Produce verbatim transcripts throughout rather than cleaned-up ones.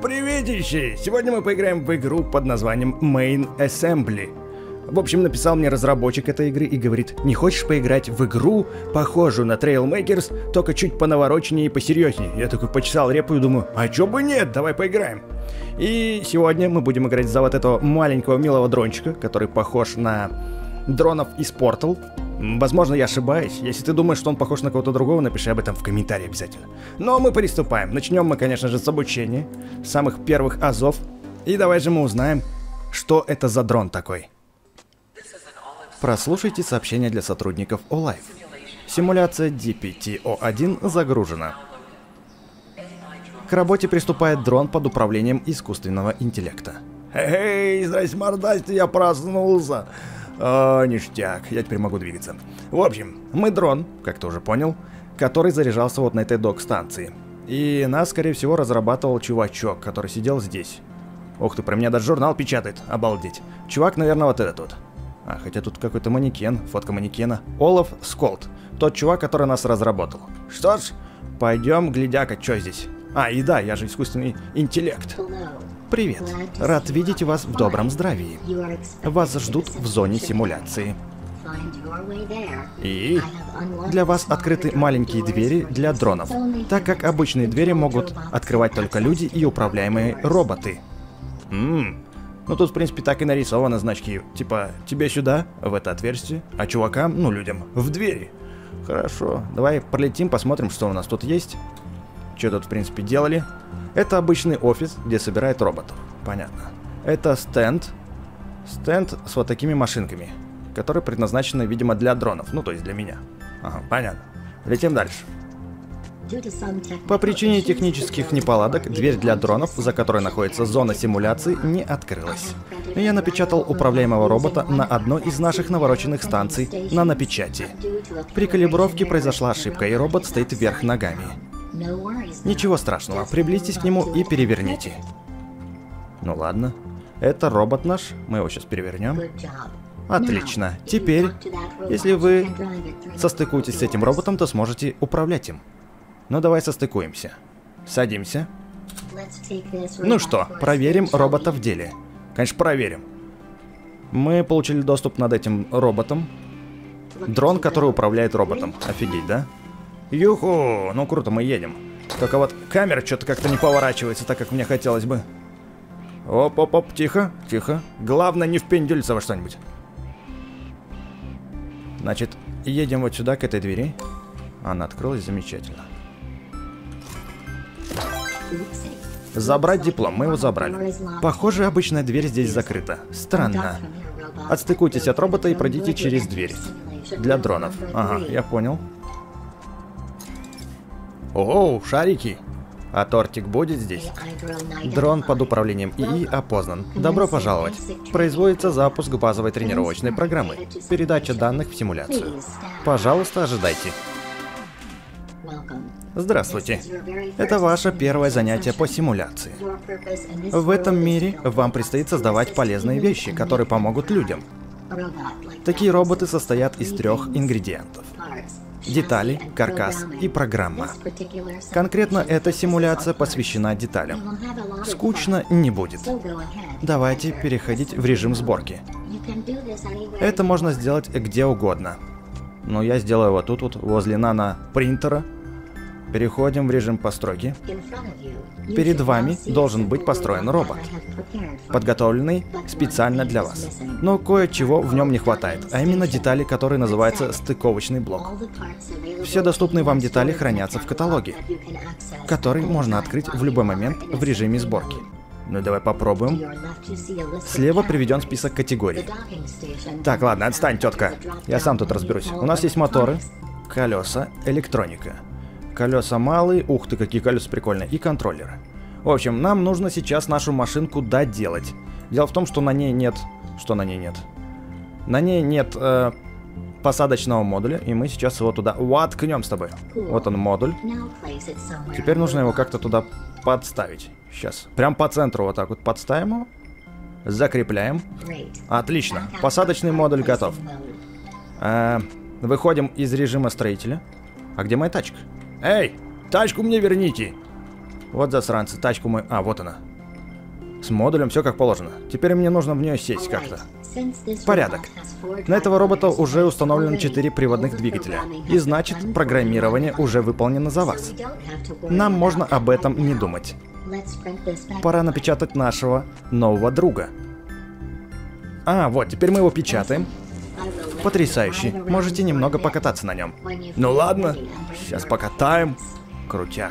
приветище! Сегодня мы поиграем в игру под названием Main Assembly. В общем, написал мне разработчик этой игры и говорит: не хочешь поиграть в игру, похожую на Trailmakers, только чуть понавороченнее и посерьезнее? Я такой почесал репу и думаю, а чё бы нет, давай поиграем. И сегодня мы будем играть за вот этого маленького милого дрончика, который похож на дронов из Portal. Возможно, я ошибаюсь. Если ты думаешь, что он похож на кого-то другого, напиши об этом в комментарии обязательно. Но мы приступаем. Начнем мы, конечно же, с обучения, с самых первых азов. И давай же мы узнаем, что это за дрон такой. Прослушайте сообщение для сотрудников Olive. Симуляция ди пи ти о один загружена. К работе приступает дрон под управлением искусственного интеллекта. Эй, здрасте, мордасти, я проснулся. О, ништяк, я теперь могу двигаться. В общем, мы дрон, как ты уже понял, который заряжался вот на этой док-станции. И нас, скорее всего, разрабатывал чувачок, который сидел здесь. Ух ты, про меня даже журнал печатает, обалдеть. Чувак, наверное, вот этот вот. А, хотя тут какой-то манекен, фотка манекена. Олаф Сколд, тот чувак, который нас разработал. Что ж, пойдем глядяка, что здесь. А, и да, я же искусственный интеллект. Привет, рад видеть вас в добром здравии. Вас ждут в зоне симуляции. И для вас открыты маленькие двери для дронов, так как обычные двери могут открывать только люди и управляемые роботы. Ммм, ну тут в принципе так и нарисованы значки, типа тебе сюда, в это отверстие, а чувакам, ну людям, в двери. Хорошо, давай пролетим, посмотрим, что у нас тут есть. Что тут в принципе делали. Это обычный офис, где собирают роботов. Понятно. Это стенд. Стенд с вот такими машинками, которые предназначены, видимо, для дронов. Ну, то есть для меня. Ага, понятно. Летим дальше. По причине технических неполадок, дверь для дронов, за которой находится зона симуляции, не открылась. Я напечатал управляемого робота на одной из наших навороченных станций на напечати. При калибровке произошла ошибка, и робот стоит вверх ногами. Ничего страшного, приблизьтесь к нему и переверните. Ну ладно. Это робот наш, мы его сейчас перевернем. Отлично. Теперь, если вы состыкуетесь с этим роботом, то сможете управлять им. Ну давай состыкуемся. Садимся. Ну что, проверим робота в деле. Конечно, проверим. Мы получили доступ над этим роботом. Дрон, который управляет роботом. Офигеть, да? Юху, ну круто, мы едем. Только вот камера что-то как-то не поворачивается так, как мне хотелось бы. Оп-оп-оп, тихо, тихо. Главное, не впендюлиться во что-нибудь. Значит, едем вот сюда, к этой двери. Она открылась, замечательно. Забрать диплом, мы его забрали. Похоже, обычная дверь здесь закрыта. Странно. Отстыкуйтесь от робота и пройдите через дверь. Для дронов. Ага, я понял. Оу, шарики! А тортик будет здесь? Дрон под управлением ИИ опознан. Добро пожаловать. Производится запуск базовой тренировочной программы. Передача данных в симуляцию. Пожалуйста, ожидайте. Здравствуйте. Это ваше первое занятие по симуляции. В этом мире вам предстоит создавать полезные вещи, которые помогут людям. Такие роботы состоят из трех ингредиентов. Детали, каркас и программа. Конкретно эта симуляция посвящена деталям. Скучно не будет. Давайте переходить в режим сборки. Это можно сделать где угодно. Но я сделаю вот тут вот, возле нано-принтера. Переходим в режим постройки. Перед вами должен быть построен робот, подготовленный специально для вас. Но кое-чего в нем не хватает, а именно детали, которые называются стыковочный блок. Все доступные вам детали хранятся в каталоге, который можно открыть в любой момент в режиме сборки. Ну давай попробуем. Слева приведен список категорий. Так, ладно, отстань, тетка. Я сам тут разберусь. У нас есть моторы, колеса, электроника. Колеса малые, ух ты, какие колеса прикольные, и контроллеры. В общем, нам нужно сейчас нашу машинку доделать. Дело в том, что на ней нет... Что на ней нет? На ней нет э, посадочного модуля, и мы сейчас его туда воткнем с тобой. Вот он, модуль. Теперь нужно его как-то туда подставить. Сейчас. Прям по центру вот так вот подставим его. Закрепляем. Отлично. Посадочный модуль готов. Э, выходим из режима строителя. А где моя тачка? Эй, тачку мне верните. Вот засранцы, тачку мы... А, вот она. С модулем все как положено. Теперь мне нужно в нее сесть как-то. Порядок. На этого робота уже установлено четыре приводных двигателя. И значит, программирование уже выполнено за вас. Нам можно об этом не думать. Пора напечатать нашего нового друга. А, вот, теперь мы его печатаем. Потрясающий. Можете немного покататься на нем. Ну ладно, сейчас покатаем. Крутяк.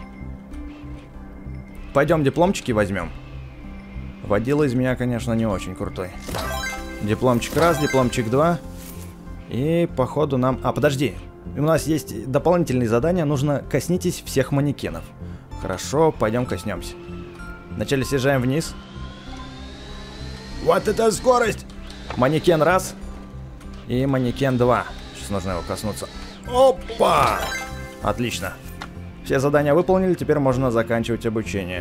Пойдем дипломчики возьмем. Водила из меня, конечно, не очень крутой. Дипломчик раз, дипломчик два. И походу нам... А, подожди. У нас есть дополнительные задания. Нужно коснитесь всех манекенов. Хорошо, пойдем коснемся. Вначале съезжаем вниз. Вот это скорость! Манекен раз. И манекен два. Сейчас нужно его коснуться. Опа! Отлично. Все задания выполнили, теперь можно заканчивать обучение.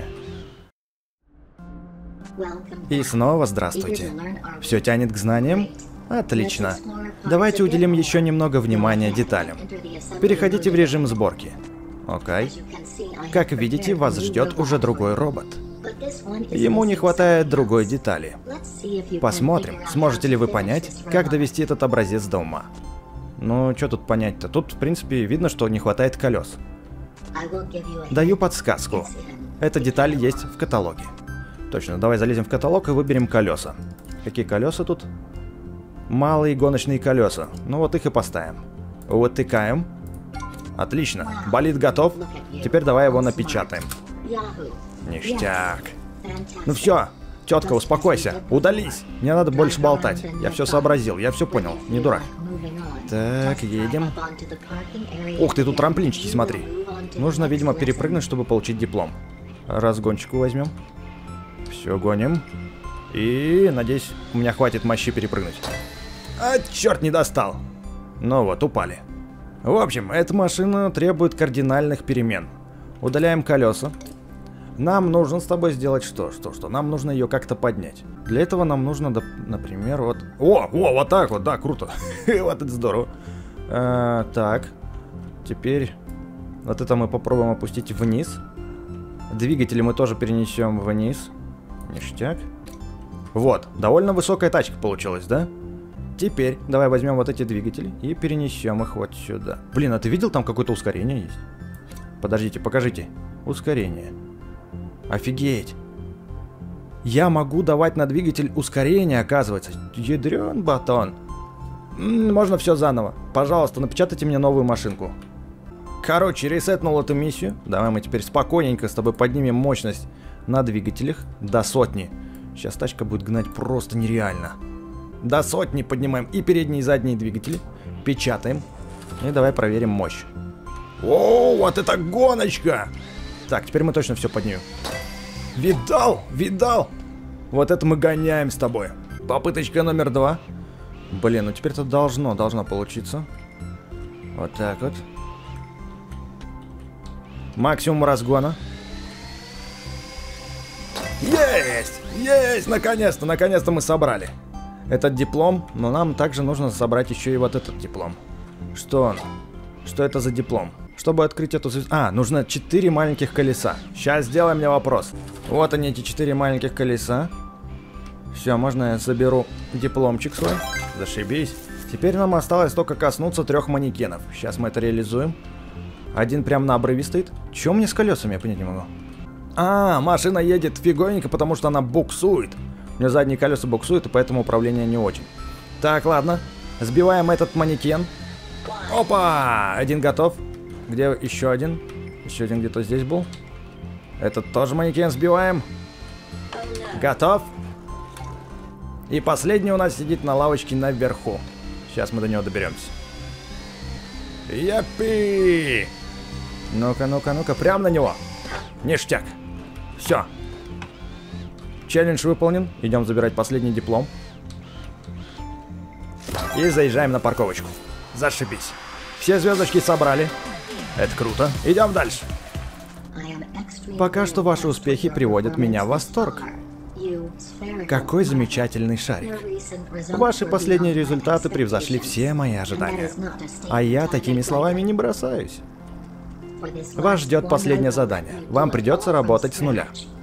И снова здравствуйте. Все тянет к знаниям? Отлично. Давайте уделим еще немного внимания деталям. Переходите в режим сборки. Окей. Как видите, вас ждет уже другой робот. Ему не хватает другой детали. Посмотрим, сможете ли вы понять, как довести этот образец до ума. Ну, что тут понять-то? Тут, в принципе, видно, что не хватает колес. Даю подсказку. Эта деталь есть в каталоге. Точно, давай залезем в каталог и выберем колеса. Какие колеса тут? Малые гоночные колеса. Ну вот их и поставим. Вытыкаем. Отлично. Болид готов. Теперь давай его напечатаем. Ништяк. Ну все, тетка, успокойся. Удались. Не надо больше болтать. Я все сообразил, я все понял. Не дурак. Так, едем. Ух ты, тут трамплинчики, смотри. Нужно, видимо, перепрыгнуть, чтобы получить диплом. Разгончику возьмем. Все, гоним. И, надеюсь, у меня хватит мощи перепрыгнуть. А, черт, не достал. Ну вот, упали. В общем, эта машина требует кардинальных перемен. Удаляем колеса. Нам нужно с тобой сделать что? Что, что? Нам нужно ее как-то поднять. Для этого нам нужно, например, вот... О, о, вот так вот, да, круто. Вот это здорово. А, так. Теперь вот это мы попробуем опустить вниз. Двигатели мы тоже перенесем вниз. Ништяк. Вот, довольно высокая тачка получилась, да? Теперь давай возьмем вот эти двигатели и перенесем их вот сюда. Блин, а ты видел, там какое-то ускорение есть? Подождите, покажите. Ускорение. Офигеть. Я могу давать на двигатель ускорение, оказывается. Ядрен батон. М-м, можно все заново. Пожалуйста, напечатайте мне новую машинку. Короче, ресетнул эту миссию. Давай мы теперь спокойненько с тобой поднимем мощность на двигателях до сотни. Сейчас тачка будет гнать просто нереально. До сотни поднимаем и передние, и задние двигатели. Печатаем. И давай проверим мощь. О, вот это гоночка! Так, теперь мы точно все поднимем. Видал? Видал? Вот это мы гоняем с тобой. Попыточка номер два. Блин, ну теперь-то должно, должно получиться. Вот так вот. Максимум разгона. Есть! Есть! Наконец-то, наконец-то мы собрали этот диплом. Но нам также нужно собрать еще и вот этот диплом. Что он? Что это за диплом? Чтобы открыть эту звезду... А, нужно четыре маленьких колеса. Сейчас сделаем мне вопрос. Вот они, эти четыре маленьких колеса. Все, можно я заберу дипломчик свой. Зашибись. Теперь нам осталось только коснуться трех манекенов. Сейчас мы это реализуем. Один прям на обрыве стоит. Чё мне с колесами, я понять не могу. А, машина едет фиговенько, потому что она буксует. У меня задние колеса буксуют, и поэтому управление не очень. Так, ладно. Сбиваем этот манекен. Опа! Один готов. Где еще один? Еще один где-то здесь был. Этот тоже манекен сбиваем. Готов. И последний у нас сидит на лавочке наверху. Сейчас мы до него доберемся. Япи! Ну-ка, ну-ка, ну-ка, прям на него. Ништяк. Все. Челлендж выполнен. Идем забирать последний диплом. И заезжаем на парковочку. Зашибись. Все звездочки собрали. Это круто. Идем дальше. Пока что ваши успехи приводят меня в восторг. Какой замечательный шарик. Ваши последние результаты превзошли все мои ожидания. А я такими словами не бросаюсь. Вас ждет последнее задание. Вам придется работать с нуля.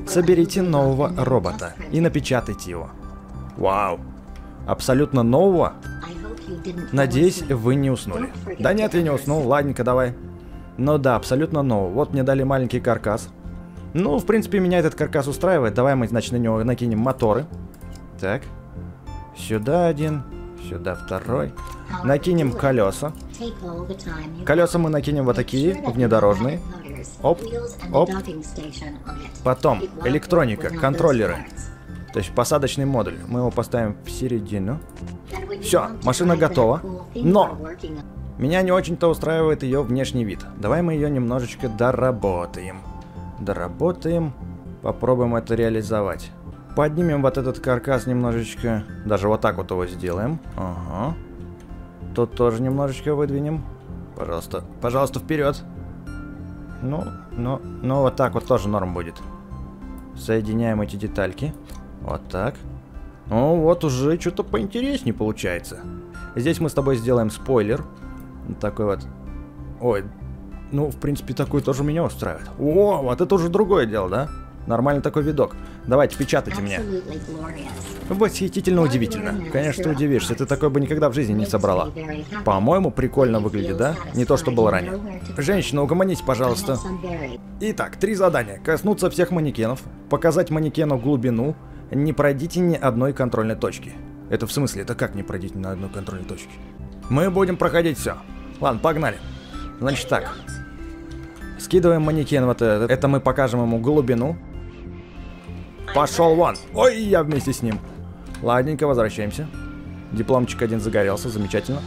Соберите нового робота и напечатайте его. Вау. Абсолютно нового? Надеюсь, вы не уснули. Да нет, я не уснул. Ладненько, давай. Ну да, абсолютно нового. Вот мне дали маленький каркас. Ну, в принципе, меня этот каркас устраивает. Давай мы, значит, на него накинем моторы. Так. Сюда один. Сюда второй. Накинем колеса. Колеса мы накинем вот такие, внедорожные. Оп, оп. Потом электроника, контроллеры. То есть посадочный модуль. Мы его поставим в середину. Все, машина готова. Но меня не очень-то устраивает ее внешний вид. Давай мы ее немножечко доработаем. Доработаем. Попробуем это реализовать. Поднимем вот этот каркас немножечко. Даже вот так вот его сделаем. Ага. Тут тоже немножечко выдвинем. Пожалуйста, пожалуйста, вперед. Ну, ну, ну вот так вот тоже норм будет. Соединяем эти детальки. Вот так. Ну вот уже что-то поинтереснее получается. Здесь мы с тобой сделаем спойлер. Такой вот. Ой, ну в принципе такой тоже меня устраивает. О, вот это уже другое дело, да? Нормальный такой видок. Давайте, печатайте меня. Восхитительно удивительно. Конечно, ты удивишься. Ты такой бы никогда в жизни не собрала. По-моему, прикольно выглядит, да? Не то, что было ранее. Женщина, угомонись, пожалуйста. Итак, три задания. Коснуться всех манекенов, показать манекену глубину, не пройдите ни одной контрольной точки. Это в смысле? Это как не пройдите ни одной контрольной точки? Мы будем проходить все. Ладно, погнали. Значит так. Скидываем манекен вот этот. Это мы покажем ему глубину. Пошел вон. Ой, я вместе с ним. Ладненько, возвращаемся. Дипломчик один загорелся, замечательно.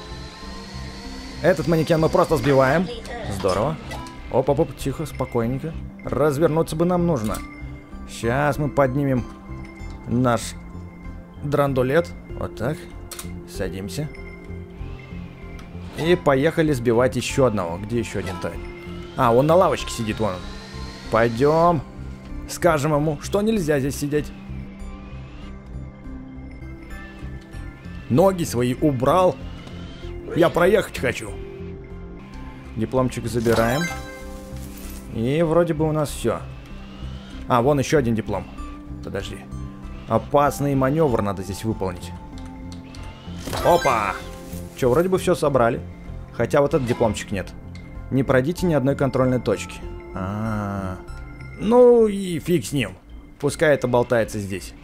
Этот манекен мы просто сбиваем. Здорово. Оп-оп-оп, тихо, спокойненько. Развернуться бы нам нужно. Сейчас мы поднимем наш драндулет. Вот так. Садимся. И поехали сбивать еще одного. Где еще один-то? А, он на лавочке сидит, вон он. Пойдем. Скажем ему, что нельзя здесь сидеть. Ноги свои убрал. Я проехать хочу. Дипломчик забираем. И вроде бы у нас все. А, вон еще один диплом. Подожди. Опасный маневр надо здесь выполнить. Опа! Че, вроде бы все собрали. Хотя вот этот дипломчик нет. Не пройдите ни одной контрольной точки. А, -а, -а. Ну и фиг с ним. Пускай это болтается здесь.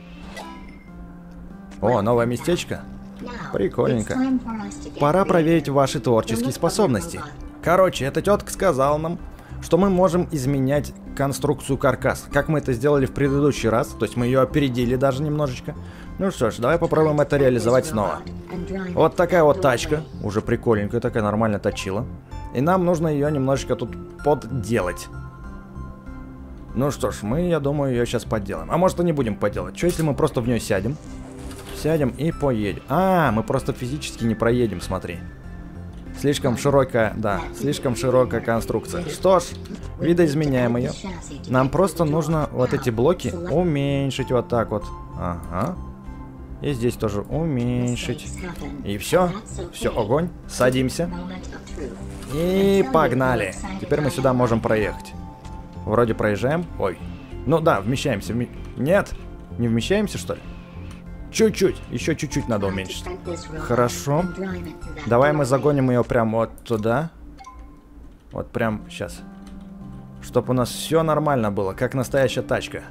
О, новое местечко. Прикольненько. Пора проверить ваши творческие способности. Короче, эта тетка сказала нам, что мы можем изменять конструкцию каркаса, как мы это сделали в предыдущий раз. То есть мы ее опередили даже немножечко. Ну что ж, давай попробуем это реализовать снова. Вот такая вот тачка. Уже прикольненькая, такая нормально точила. И нам нужно ее немножечко тут подделать. Ну что ж, мы, я думаю, ее сейчас подделаем. А может и не будем подделать. Что если мы просто в нее сядем? Сядем и поедем. А, мы просто физически не проедем, смотри. Слишком широкая, да, слишком широкая конструкция. Что ж, видоизменяем ее. Нам просто нужно вот эти блоки уменьшить вот так вот. Ага. И здесь тоже уменьшить. И все. Все, огонь. Садимся. И погнали. Теперь мы сюда можем проехать. Вроде проезжаем. Ой. Ну да, вмещаемся. Вми... Нет. Не вмещаемся, что ли? Чуть-чуть. Еще чуть-чуть надо уменьшить. Хорошо. Давай мы загоним ее прямо вот туда. Вот прям сейчас. Чтобы у нас все нормально было, как настоящая тачка.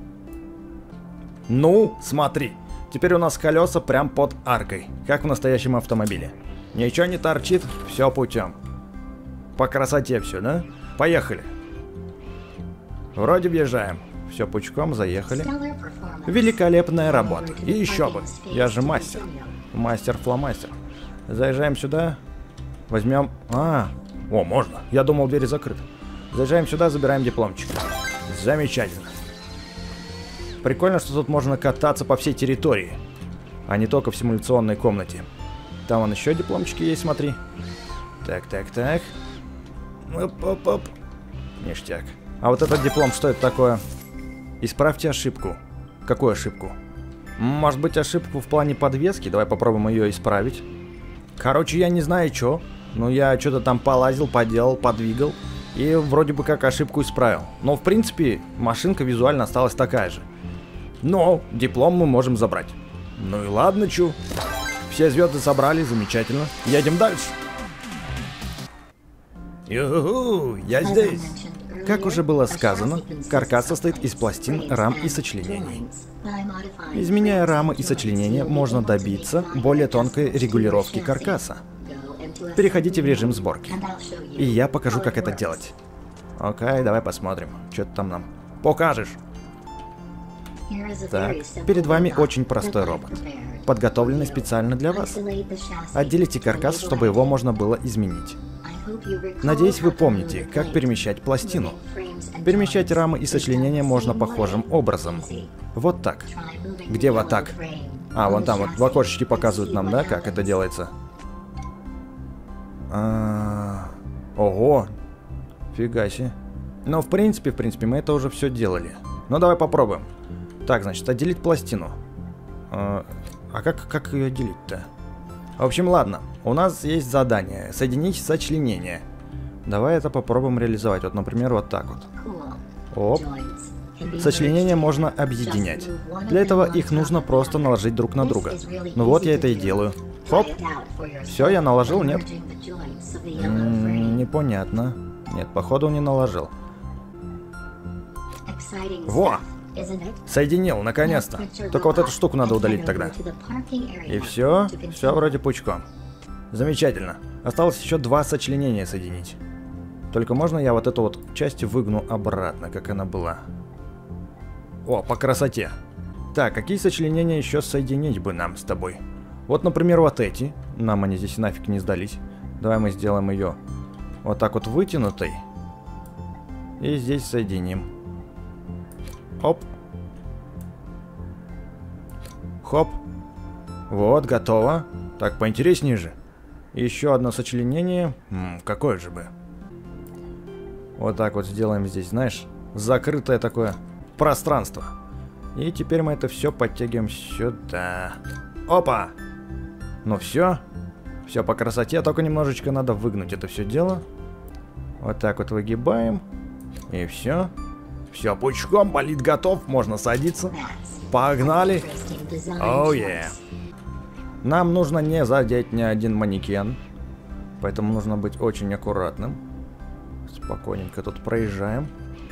Ну, смотри. Теперь у нас колеса прям под аркой, как в настоящем автомобиле. Ничего не торчит, все путем. По красоте все, да? Поехали. Вроде въезжаем. Все пучком, заехали. Великолепная работа. И еще бы. Я же мастер. Мастер-фломастер. Заезжаем сюда. Возьмем... А, о, можно. Я думал, двери закрыты. Заезжаем сюда, забираем дипломчик. Замечательно. Прикольно, что тут можно кататься по всей территории, а не только в симуляционной комнате. Там вон еще дипломчики есть, смотри. Так, так, так. Оп-оп-оп. Ништяк. А вот этот диплом, что это такое? Исправьте ошибку. Какую ошибку? Может быть, ошибку в плане подвески? Давай попробуем ее исправить. Короче, я не знаю, что. Но я что-то там полазил, поделал, подвигал. И вроде бы как ошибку исправил. Но в принципе машинка визуально осталась такая же. Но диплом мы можем забрать. Ну и ладно, чё. Все звезды собрали, замечательно. Едем дальше. Юху, я здесь. Как уже было сказано, каркас состоит из пластин, рам и сочленений. Изменяя рамы и сочленения, можно добиться более тонкой регулировки каркаса. Переходите в режим сборки. И я покажу, как это делать. Окей, давай посмотрим. Что ты там нам покажешь? Так, перед вами очень простой робот, подготовленный специально для вас. Отделите каркас, чтобы его можно было изменить. Надеюсь, вы помните, как перемещать пластину. Перемещать рамы и сочленения можно похожим образом. Вот так. Где вот так? А, вон там вот в окошечке показывают нам, да, как это делается. А... Ого! Фига себе. Но в принципе, в принципе, мы это уже все делали. Ну давай попробуем. Так, значит, отделить пластину. А, а как, как ее отделить-то? В общем, ладно. У нас есть задание. Соединить сочленения. Давай это попробуем реализовать. Вот, например, вот так вот. Оп. Сочленения можно объединять. Для этого их нужно просто наложить друг на друга. Ну вот я это и делаю. Хоп. Все, я наложил, нет? М-м, непонятно. Нет, походу не наложил. Во! Соединил, наконец-то. Только вот эту штуку надо удалить тогда. И все, все вроде пучком. Замечательно. Осталось еще два сочленения соединить. Только можно я вот эту вот часть выгну обратно, как она была. О, по красоте. Так, какие сочленения еще соединить бы нам с тобой? Вот, например, вот эти. Нам они здесь нафиг не сдались. Давай мы сделаем ее вот так вот вытянутой. И здесь соединим. Оп. Хоп. Вот, готово. Так, поинтереснее же. Еще одно сочленение. М-м, какое же бы? Вот так вот сделаем здесь, знаешь, закрытое такое пространство. И теперь мы это все подтягиваем сюда. Опа! Ну все. Все по красоте, только немножечко надо выгнуть это все дело. Вот так вот выгибаем. И все. Все, пучком, болит готов, можно садиться. Погнали. Оу, oh, yeah. Нам нужно не задеть ни один манекен. Поэтому нужно быть очень аккуратным. Спокойненько тут проезжаем.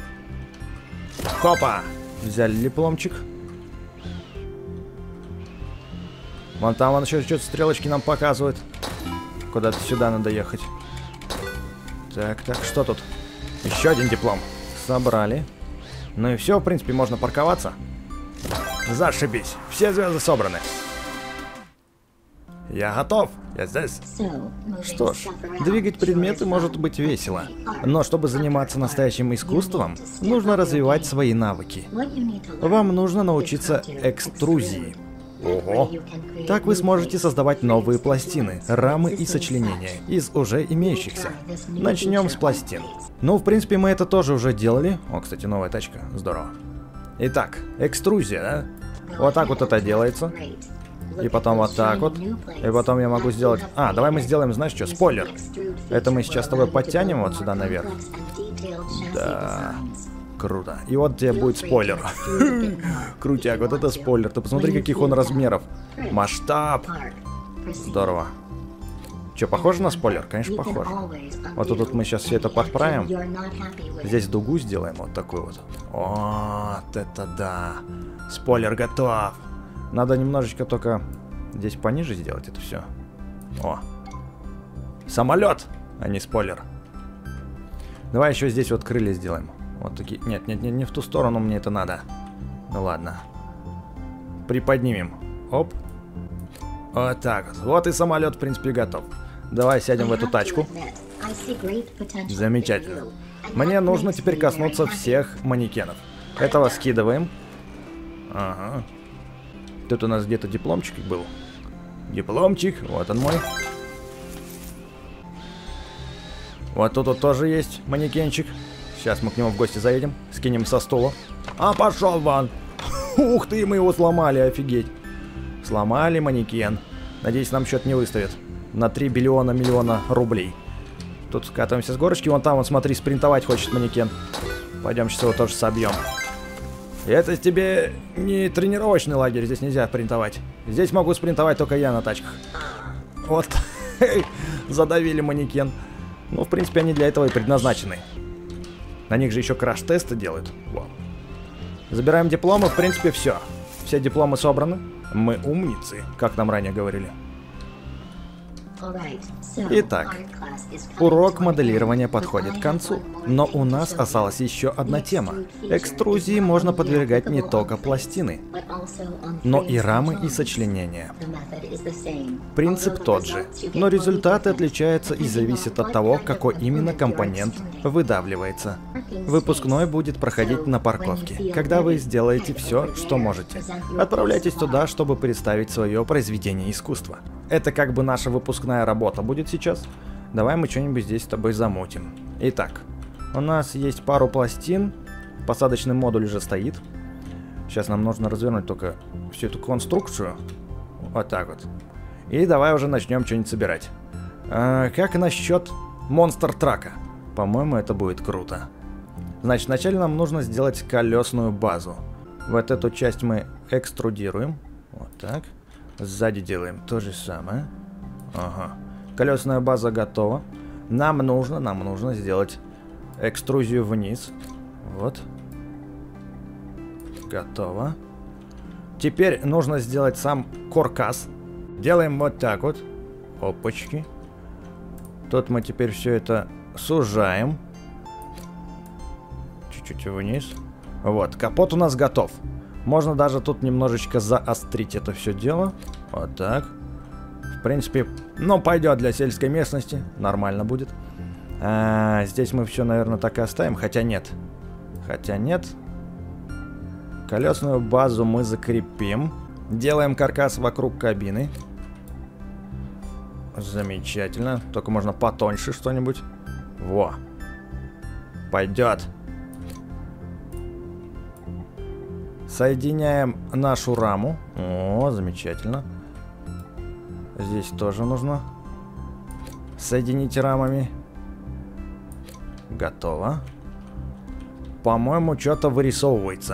Хопа! Взяли дипломчик. Вон там он еще что-то стрелочки нам показывает. Куда-то сюда надо ехать. Так, так, что тут? Еще один диплом. Собрали. Ну и все, в принципе, можно парковаться. Зашибись. Все звезды собраны. Я готов. Я здесь. Что ж, двигать предметы может быть весело. Но чтобы заниматься настоящим искусством, нужно развивать свои навыки. Вам нужно научиться экструзии. Ого. Так вы сможете создавать новые пластины, рамы и сочленения из уже имеющихся. Начнем с пластин. Ну, в принципе, мы это тоже уже делали. О, кстати, новая тачка. Здорово. Итак, экструзия, да? Вот так вот это делается. И потом вот так вот. И потом я могу сделать... А, давай мы сделаем, знаешь что, спойлер. Это мы сейчас с тобой подтянем вот сюда наверх. Да. Круто. И вот тебе будет спойлер. Крутяк, вот это спойлер. Ты посмотри, каких он размеров. Масштаб. Здорово. Че, похоже на спойлер? Конечно, похоже. Вот тут вот мы сейчас все это подправим. Здесь дугу сделаем вот такую вот. Вот это да. Спойлер готов. Надо немножечко только здесь пониже сделать это все. О. Самолет, а не спойлер. Давай еще здесь вот крылья сделаем. Вот такие. Нет, нет, нет, не в ту сторону мне это надо. Ну ладно. Приподнимем. Оп. Вот так вот. Вот и самолет, в принципе, готов. Давай сядем в эту тачку. Замечательно. Мне нужно теперь коснуться всех манекенов. Этого скидываем. Ага. Тут у нас где-то дипломчик был. Дипломчик. Вот он мой. Вот тут вот тоже есть манекенчик. Сейчас мы к нему в гости заедем. Скинем со стула. А, пошел вон. Ух ты, мы его сломали, офигеть. Сломали манекен. Надеюсь, нам счет не выставят. На три биллиона миллиона рублей. Тут скатываемся с горочки. Вон там, вот смотри, спринтовать хочет манекен. Пойдем сейчас его тоже собьем. И это тебе не тренировочный лагерь, здесь нельзя спринтовать. Здесь могу спринтовать только я на тачках. Вот. Задавили манекен. Ну, в принципе, они для этого и предназначены. На них же еще краш-тесты делают. Вау. Забираем дипломы, в принципе, все. Все дипломы собраны. Мы умницы, как нам ранее говорили. Итак, урок моделирования подходит к концу, но у нас осталась еще одна тема. Экструзии можно подвергать не только пластины, но и рамы и сочленения. Принцип тот же, но результаты отличаются и зависят от того, какой именно компонент выдавливается. Выпускной будет проходить на парковке, когда вы сделаете все, что можете. Отправляйтесь туда, чтобы представить свое произведение искусства. Это как бы наша выпускная работа будет сейчас. Давай мы что-нибудь здесь с тобой замутим. Итак, у нас есть пару пластин. Посадочный модуль уже стоит. Сейчас нам нужно развернуть только всю эту конструкцию. Вот так вот. И давай уже начнем что-нибудь собирать. А, как насчет монстр-трака? По-моему, это будет круто. Значит, вначале нам нужно сделать колесную базу. Вот эту часть мы экструдируем. Вот так. Сзади делаем то же самое. Ага. Колесная база готова. Нам нужно, нам нужно сделать экструзию вниз. Вот. Готово. Теперь нужно сделать сам каркас. Делаем вот так вот. Опачки. Тут мы теперь все это сужаем. Чуть-чуть вниз. Вот, капот у нас готов. Можно даже тут немножечко заострить это все дело. Вот так. В принципе, ну, пойдет для сельской местности. Нормально будет. А, здесь мы все, наверное, так и оставим. Хотя нет. Хотя нет. Колесную базу мы закрепим. Делаем каркас вокруг кабины. Замечательно. Только можно потоньше что-нибудь. Во. Пойдет. Соединяем нашу раму. О, замечательно. Здесь тоже нужно соединить рамами. Готово. По-моему, что-то вырисовывается.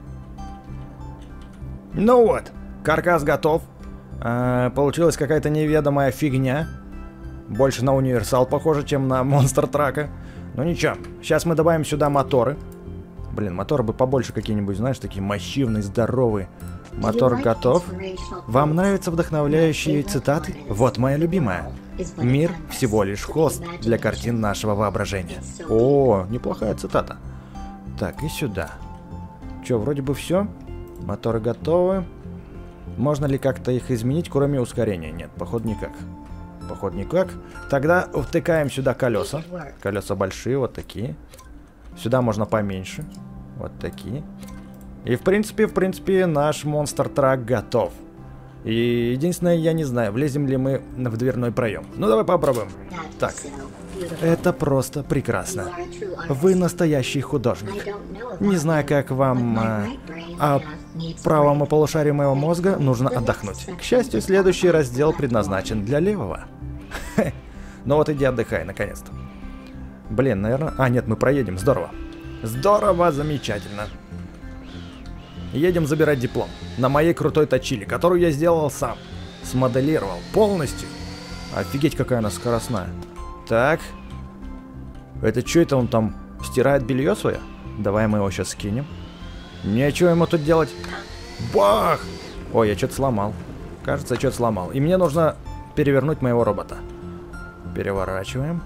Ну вот, каркас готов. Э-э, получилась какая-то неведомая фигня. Больше на универсал похоже, чем на монстр-трака. Ну ничего, сейчас мы добавим сюда моторы. Блин, моторы бы побольше какие-нибудь, знаешь, такие массивные, здоровые. Мотор готов. Вам нравятся вдохновляющие цитаты? Вот моя любимая. Мир всего лишь холст для картин нашего воображения. О, неплохая цитата. Так, и сюда. Че, вроде бы все. Моторы готовы. Можно ли как-то их изменить, кроме ускорения? Нет, походу никак. Походу никак. Тогда втыкаем сюда колеса. Колеса большие, вот такие. Сюда можно поменьше. Вот такие. И в принципе, в принципе, наш монстр-трак готов. И единственное, я не знаю, влезем ли мы в дверной проем. Ну, давай попробуем. Так. Это просто прекрасно. Вы настоящий художник. Не знаю, как вам... А, а правому полушарию моего мозга нужно отдохнуть. К счастью, следующий раздел предназначен для левого. Ну вот иди отдыхай, наконец-то. Блин, наверное... А, нет, мы проедем, здорово. Здорово, замечательно. Едем забирать диплом. На моей крутой точиле, которую я сделал сам. Смоделировал полностью. Офигеть, какая она скоростная. Так. Это что это он там стирает белье свое? Давай мы его сейчас скинем. Нечего ему тут делать. Бах! Ой, я что-то сломал. Кажется, я что-то сломал. И мне нужно перевернуть моего робота. Переворачиваем.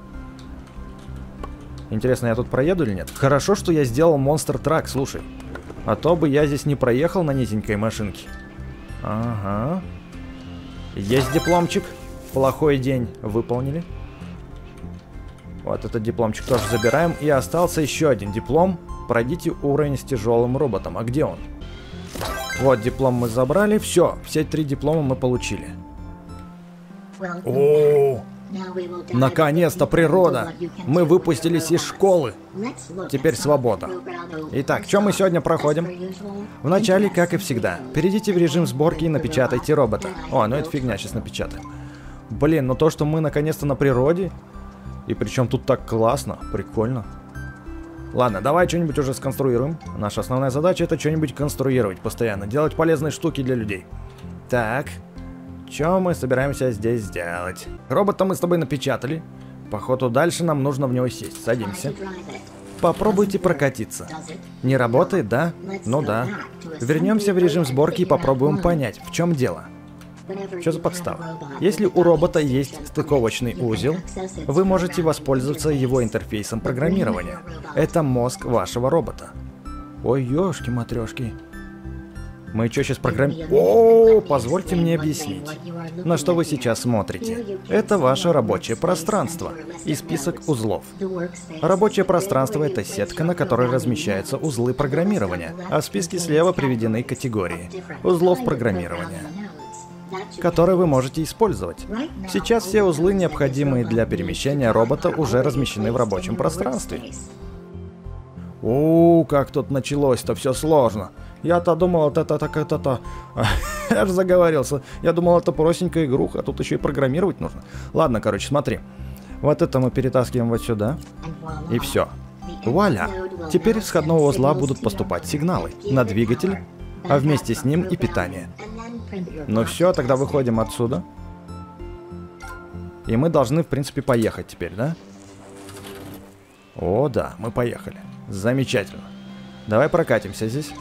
Интересно, я тут проеду или нет? Хорошо, что я сделал монстр-трак, слушай. А то бы я здесь не проехал на низенькой машинке. Ага. Есть дипломчик. Плохой день выполнили. Вот этот дипломчик тоже забираем. И остался еще один диплом. Пройдите уровень с тяжелым роботом. А где он? Вот диплом мы забрали. Все, все три диплома мы получили. О, наконец-то природа! Мы выпустились из школы. Теперь свобода. Итак, что мы сегодня проходим? Вначале, как и всегда, перейдите в режим сборки и напечатайте робота. О, ну это фигня, сейчас напечатаем. Блин, ну то, что мы наконец-то на природе, И причем тут так классно, прикольно. Ладно, давай что-нибудь уже сконструируем. Наша основная задача это что-нибудь конструировать постоянно, делать полезные штуки для людей. Так, что мы собираемся здесь сделать? Робота мы с тобой напечатали. Походу дальше нам нужно в него сесть. Садимся. Попробуйте прокатиться. Не работает, да? Ну да. Вернемся в режим сборки и попробуем понять, в чем дело. Что за подстава? Если у робота есть стыковочный узел, вы можете воспользоваться его интерфейсом программирования. Это мозг вашего робота. Ой, ёшки-матрёшки. Мы что сейчас программируем? О, позвольте мне объяснить, на что вы сейчас смотрите. Это ваше рабочее пространство и список узлов. Рабочее пространство — это сетка, на которой размещаются узлы программирования, а в списке слева приведены категории узлов программирования, которые вы можете использовать. Сейчас все узлы, необходимые для перемещения робота, уже размещены в рабочем пространстве. О, как тут началось-то все сложно. Я-то думал, это-то-то-то-то. Я же заговорился. Я думал, это простенькая игруха, а тут еще и программировать нужно. Ладно, короче, смотри. Вот это мы перетаскиваем вот сюда. И все. Вуаля! Теперь из входного узла будут поступать сигналы на двигатель, а вместе с ним и питание. Ну все, тогда выходим отсюда. И мы должны, в принципе, поехать теперь, да? О, да, мы поехали. Замечательно. Давай прокатимся здесь.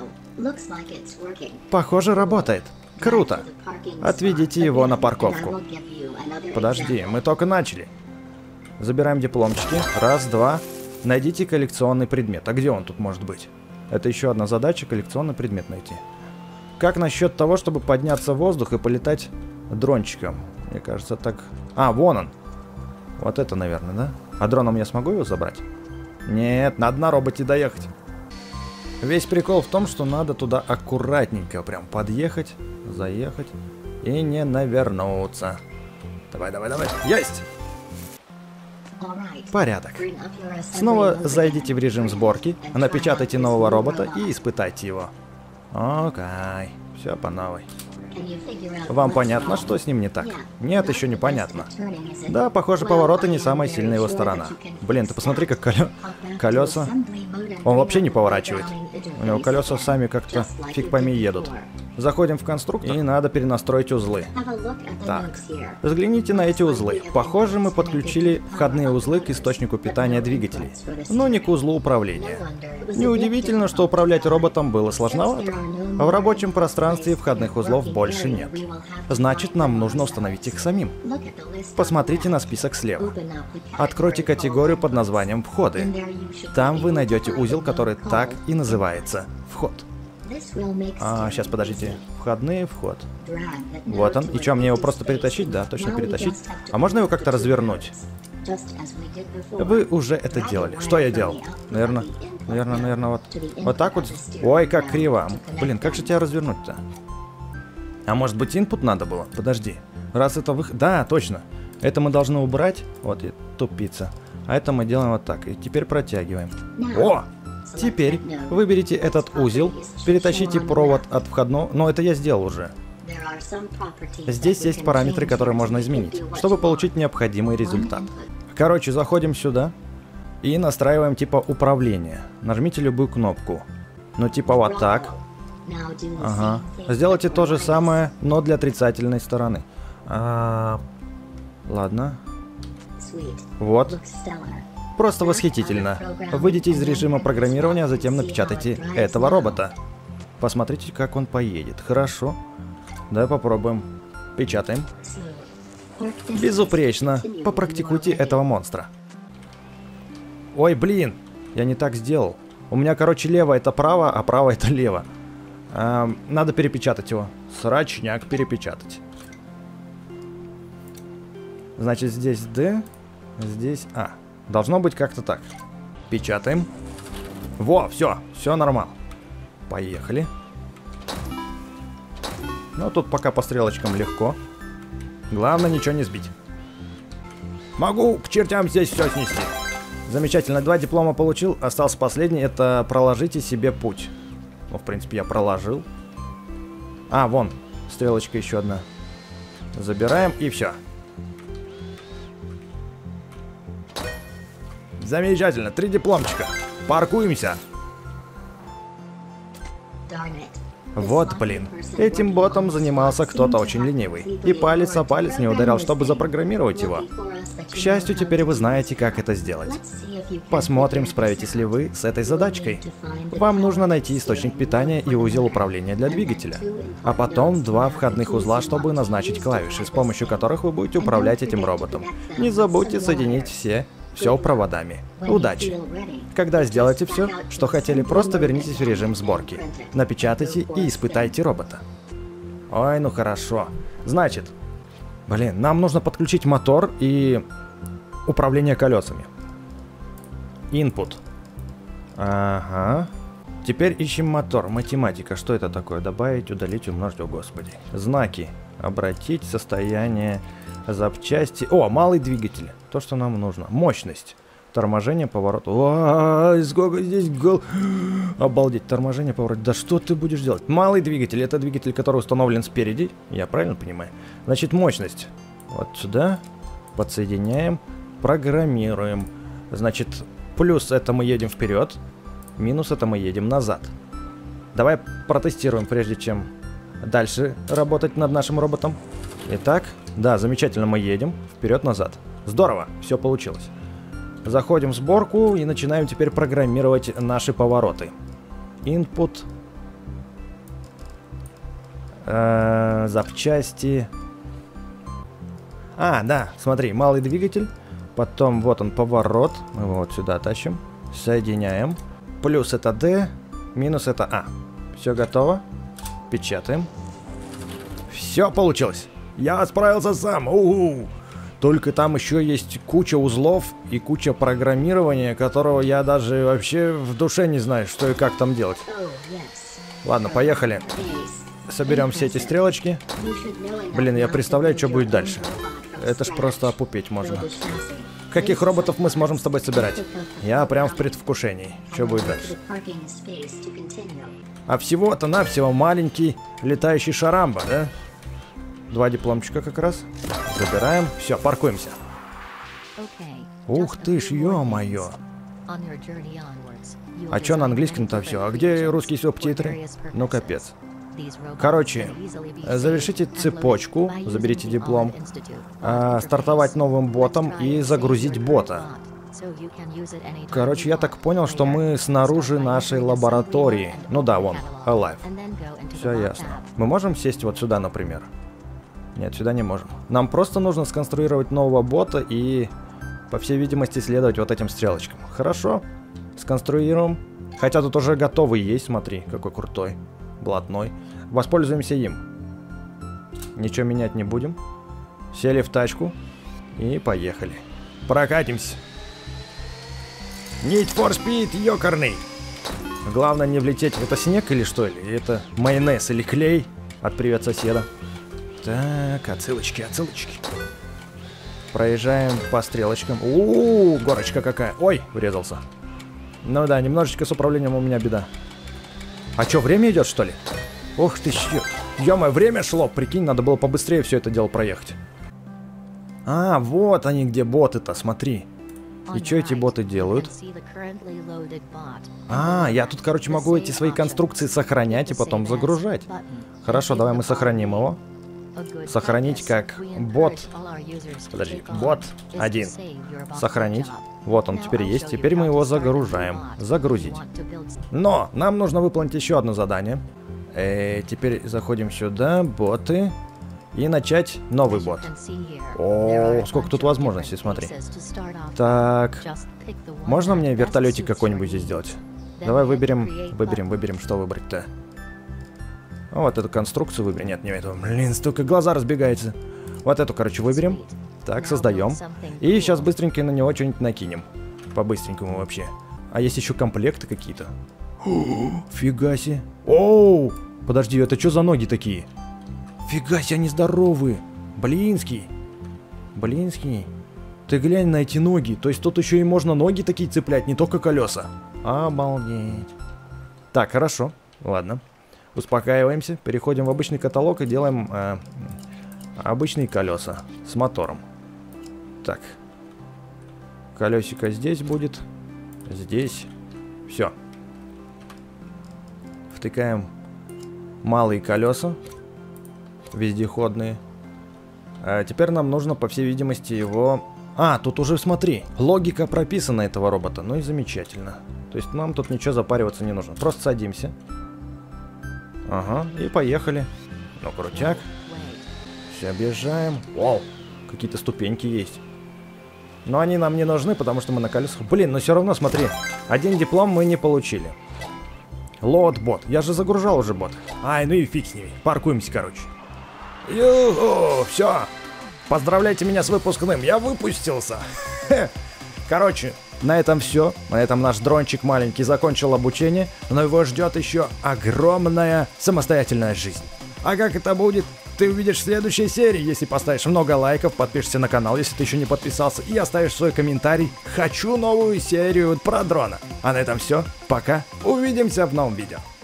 Похоже, работает. Круто. Отведите его на парковку. Подожди, мы только начали. Забираем дипломчики. Раз, два. Найдите коллекционный предмет. А где он тут может быть? Это еще одна задача — коллекционный предмет найти. Как насчет того, чтобы подняться в воздух и полетать дрончиком? Мне кажется, так... А, вон он. Вот это, наверное, да? А дроном я смогу его забрать? Нет, надо на роботе доехать. Весь прикол в том, что надо туда аккуратненько прям подъехать, заехать и не навернуться. Давай, давай, давай. Есть! Порядок. Снова зайдите в режим сборки, напечатайте нового робота и испытайте его. Окей, все по новой. Вам понятно, что с ним не так? Нет, еще не понятно. Да, похоже, повороты не самая сильная его сторона. Блин, ты посмотри, как колё... колеса... Он вообще не поворачивает. У него колеса сами как-то фиг пойми едут. Заходим в конструктор, и надо перенастроить узлы. Так, взгляните на эти узлы. Похоже, мы подключили входные узлы к источнику питания двигателей, но не к узлу управления. Неудивительно, что управлять роботом было сложновато. В рабочем пространстве входных узлов больше нет. Значит, нам нужно установить их самим. Посмотрите на список слева. Откройте категорию под названием «Входы». Там вы найдете узел, который так и называется «Вход». А, сейчас, подождите. Входные, вход. Вот он. И что, мне его просто перетащить? Да, точно перетащить. А можно его как-то развернуть? Вы уже это делали. Что я делал? Наверное, наверное, наверное, вот. Вот так вот. Ой, как криво. Блин, как же тебя развернуть-то? А может быть, инпут надо было? Подожди. Раз это выход... Да, точно. Это мы должны убрать. Вот, и тупица. А это мы делаем вот так. И теперь протягиваем. О! Теперь выберите этот узел, перетащите провод от входного... Но это я сделал уже. Здесь есть параметры, которые можно изменить, чтобы получить необходимый результат. Короче, заходим сюда и настраиваем типа управление. Нажмите любую кнопку. Ну типа вот так. Ага. Сделайте то же самое, но для отрицательной стороны. А... Ладно. Вот. Просто восхитительно. Выйдите из режима программирования, а затем напечатайте этого робота. Посмотрите, как он поедет. Хорошо. Давай попробуем. Печатаем. Безупречно. Попрактикуйте этого монстра. Ой, блин. Я не так сделал. У меня, короче, лево это право, а право это лево. А, надо перепечатать его. Срачняк перепечатать. Значит, здесь D, здесь А. Должно быть как-то так. Печатаем. Во, все, все нормально. Поехали. Ну, тут пока по стрелочкам легко. Главное, ничего не сбить. Могу к чертям здесь все снести. Замечательно, два диплома получил. Остался последний, это проложите себе путь. Ну, в принципе, я проложил. А, вон, стрелочка еще одна. Забираем и все. Замечательно, три дипломчика. Паркуемся. Вот, блин. Этим ботом занимался кто-то очень ленивый. И палец о палец не ударял, чтобы запрограммировать его. К счастью, теперь вы знаете, как это сделать. Посмотрим, справитесь ли вы с этой задачкой. Вам нужно найти источник питания и узел управления для двигателя. А потом два входных узла, чтобы назначить клавиши, с помощью которых вы будете управлять этим роботом. Не забудьте соединить все, все проводами. Удачи! Когда сделаете все, что хотели, просто вернитесь в режим сборки. Напечатайте и испытайте робота. Ой, ну хорошо. Значит, блин, нам нужно подключить мотор и управление колесами. Input. Ага. Теперь ищем мотор. Математика. Что это такое? Добавить, удалить, умножить. О, господи. Знаки. Обратить, состояние, запчасти. О, малый двигатель. То, что нам нужно. Мощность. Торможение, поворот. Ой, сколько здесь гол. Обалдеть. Торможение, поворот. Да что ты будешь делать? Малый двигатель. Это двигатель, который установлен спереди. Я правильно понимаю? Значит, мощность. Вот сюда. Подсоединяем. Программируем. Значит, плюс это мы едем вперед. Минус это мы едем назад. Давай протестируем, прежде чем дальше работать над нашим роботом. Итак, да, замечательно, мы едем вперед-назад. Здорово, все получилось. Заходим в сборку и начинаем теперь программировать наши повороты. Input. Э-э, запчасти. А, да, смотри, малый двигатель. Потом вот он поворот. Мы его вот сюда тащим. Соединяем. Плюс это D, минус это А. Все готово. Печатаем. Все получилось. Я справился сам. У-у-у. Только там еще есть куча узлов и куча программирования, которого я даже вообще в душе не знаю, что и как там делать. Ладно, поехали. Соберем все эти стрелочки. Блин, я представляю, что будет дальше. Это ж просто опупеть можно. Каких роботов мы сможем с тобой собирать? Я прям в предвкушении. Что будет дальше? А всего-то навсего маленький летающий шарамба, да? Два дипломчика как раз. Забираем. Все, паркуемся. Ух ты ж, ё-моё. А чё на английском-то все? А где русские субтитры? Ну капец. Короче, завершите цепочку, заберите диплом, а, стартовать новым ботом и загрузить бота. Короче, я так понял, что мы снаружи нашей лаборатории. Ну да, вон, Alive. Все ясно. Мы можем сесть вот сюда, например? Нет, сюда не можем. Нам просто нужно сконструировать нового бота и, по всей видимости, следовать вот этим стрелочкам. Хорошо, сконструируем. Хотя тут уже готовый есть, смотри, какой крутой. Блатной. Воспользуемся им. Ничего менять не будем. Сели в тачку и поехали. Прокатимся. Need for Speed, ёкарный. Главное не влететь. Это снег или что? Или это майонез или клей? От привет соседа. Так, отсылочки, отсылочки. Проезжаем по стрелочкам. У-у-у, горочка какая. Ой, врезался. Ну да, немножечко с управлением у меня беда. А что, время идет, что ли? Ух ты, ё-моё, время шло. Прикинь, надо было побыстрее все это дело проехать. А, вот они где боты-то, смотри. И что эти боты делают? А, я тут, короче, могу эти свои конструкции сохранять и потом загружать. Хорошо, давай мы сохраним его. Сохранить как бот. Подожди, бот один. Сохранить. Вот он теперь есть. Теперь мы его загружаем. Загрузить. Но нам нужно выполнить еще одно задание. Э, теперь заходим сюда, боты. И начать новый бот. О, сколько тут возможностей, смотри. Так. Можно мне вертолетик какой-нибудь здесь сделать? Давай выберем, выберем, выберем, что выбрать-то. Вот эту конструкцию выберем. Нет, не эту. Блин, столько глаза разбегается. Вот эту, короче, выберем. Так, создаем. И сейчас быстренько на него что-нибудь накинем. По-быстренькому вообще. А есть еще комплекты какие-то. Фига себе. Оу! Подожди, это что за ноги такие? Фига себе, они здоровые. Блинский. Блинский. Ты глянь на эти ноги. То есть тут еще и можно ноги такие цеплять, не только колеса. Обалдеть. Так, хорошо. Ладно. Успокаиваемся. Переходим в обычный каталог и делаем э, обычные колеса с мотором. Так. Колесико здесь будет. Здесь. Все. Втыкаем малые колеса. Вездеходные. А теперь нам нужно, по всей видимости, его... А, тут уже, смотри, логика прописана этого робота. Ну и замечательно. То есть нам тут ничего запариваться не нужно. Просто садимся. Ага, и поехали. Ну, крутяк. Все, объезжаем. Вау, какие-то ступеньки есть. Но они нам не нужны, потому что мы на колесах. Блин, но все равно, смотри, один диплом мы не получили. Лоад бот. Я же загружал уже бот. Ай, ну и фиг с ними. Паркуемся, короче. Ю-ху, все. Поздравляйте меня с выпускным. Я выпустился. Короче, на этом все. На этом наш дрончик маленький закончил обучение. Но его ждет еще огромная самостоятельная жизнь. А как это будет, ты увидишь в следующей серии, если поставишь много лайков, подпишешься на канал, если ты еще не подписался, и оставишь свой комментарий. Хочу новую серию про дрона. А на этом все. Пока. Увидимся в новом видео.